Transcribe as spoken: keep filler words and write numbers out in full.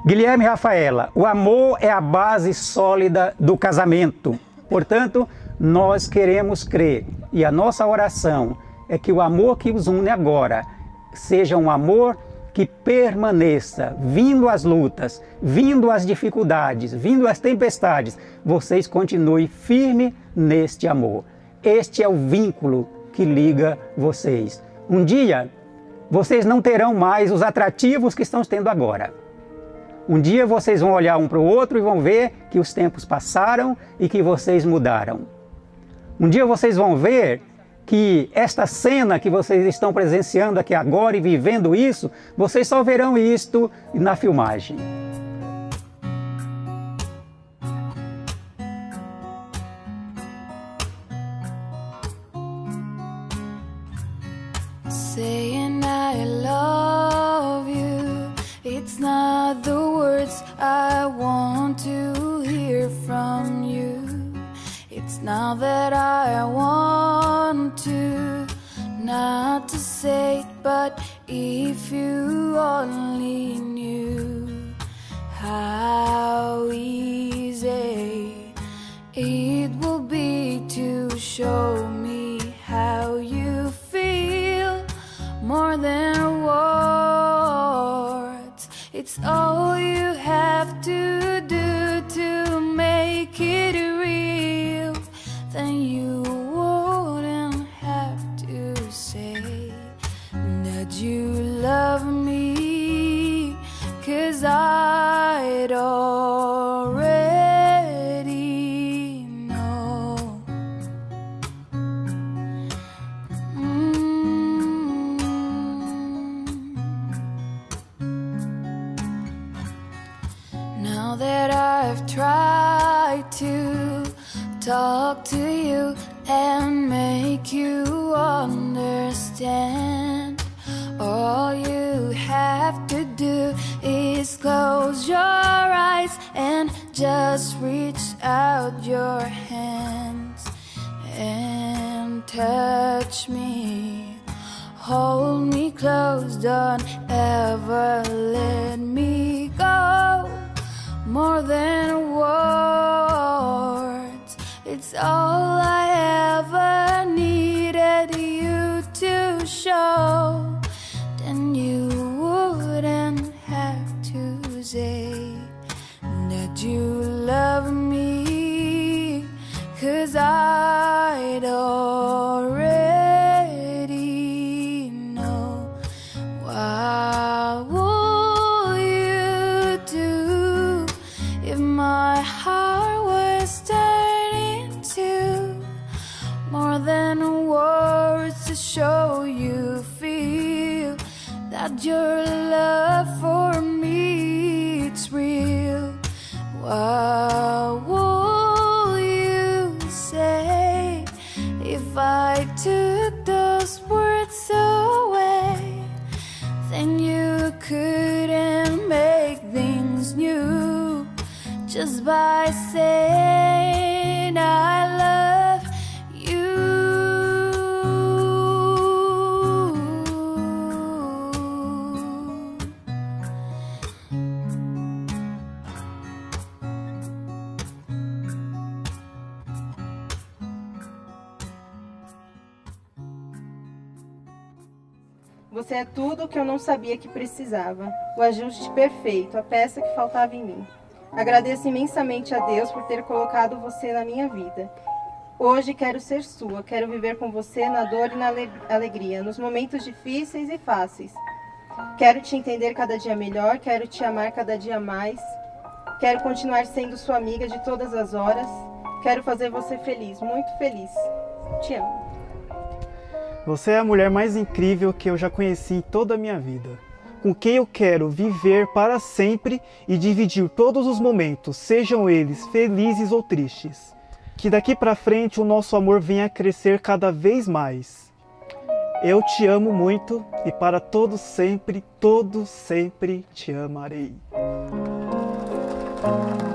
Guilherme e Rafaela, o amor é a base sólida do casamento. Portanto, nós queremos crer e a nossa oração é que o amor que os une agora seja um amor que permaneça, vindo as lutas, vindo as dificuldades, vindo as tempestades, vocês continuem firmes neste amor. Este é o vínculo que liga vocês. Um dia, vocês não terão mais os atrativos que estão tendo agora. Um dia vocês vão olhar um para o outro e vão ver que os tempos passaram e que vocês mudaram. Um dia vocês vão ver que esta cena que vocês estão presenciando aqui agora e vivendo isso, vocês só verão isto na filmagem. Saying I love you, it's not the words I want to hear from you. It's now that I want to, not to say it, but if you only knew how easy it will be to show me how you feel more than words. It's all you have to do to make it real. Then you wouldn't have to say that you love me, 'cause I'd already know. Mm. Now that I've tried to talk to you and make you understand, all you have to do is close your eyes and just reach out your hands and touch me. Hold me close, don't ever let me go. More than words, it's all I ever needed you to show. Then you wouldn't have to say that you love me, 'cause I'd already know. What would you do if my heart was turning to more than words to show you feel that your love for me, it's real? What would you say if I took those words away? Then you couldn't make things new just by saying I love you. Você é tudo o que eu não sabia que precisava, o ajuste perfeito, a peça que faltava em mim. Agradeço imensamente a Deus por ter colocado você na minha vida. Hoje quero ser sua, quero viver com você na dor e na alegria, nos momentos difíceis e fáceis. Quero te entender cada dia melhor, quero te amar cada dia mais. Quero continuar sendo sua amiga de todas as horas. Quero fazer você feliz, muito feliz. Te amo. Você é a mulher mais incrível que eu já conheci em toda a minha vida, com quem eu quero viver para sempre e dividir todos os momentos, sejam eles felizes ou tristes. Que daqui para frente o nosso amor venha a crescer cada vez mais. Eu te amo muito e para todo sempre, todo sempre te amarei.